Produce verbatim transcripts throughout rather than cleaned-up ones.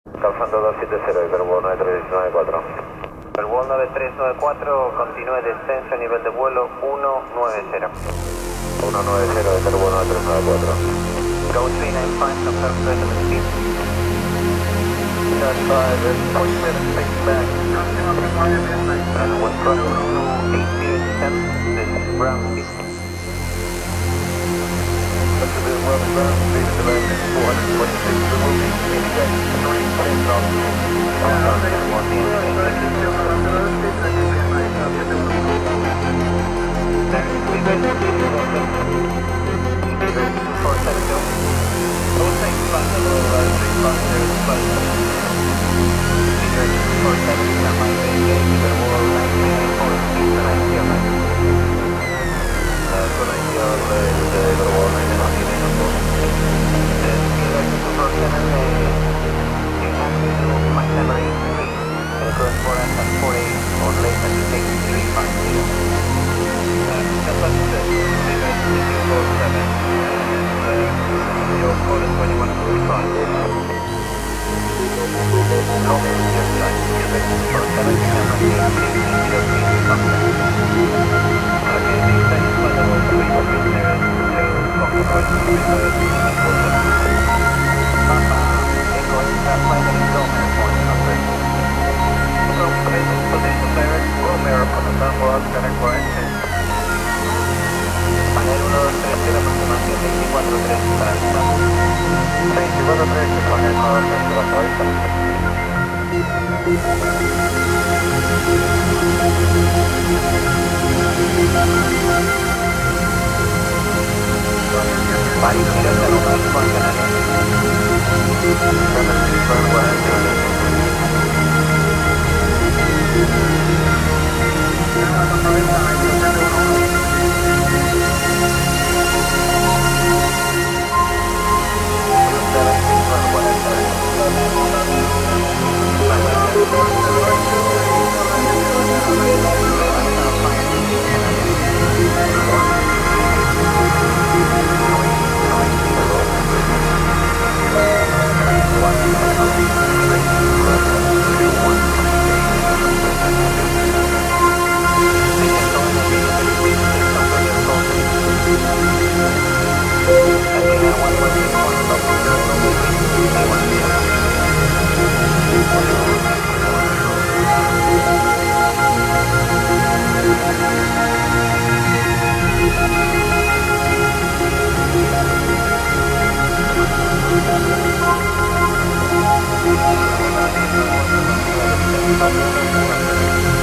Calzando dos siete cero, Hipervuelo nueve tres nueve cuatro. Hipervuelo nueve tres nueve cuatro, continúe descenso, nivel de vuelo uno nueve cero. uno nueve cero, Hipervuelo nueve tres nueve cuatro. Go three nine five, confirm present speed. nine five, point seven six back. And one cross to eight zero ten, this is ground speed. That's a bit well ground speed at the moment, four hundred twenty-six, we will be indicating three ten knots.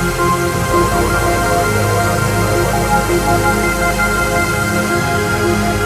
Thank you.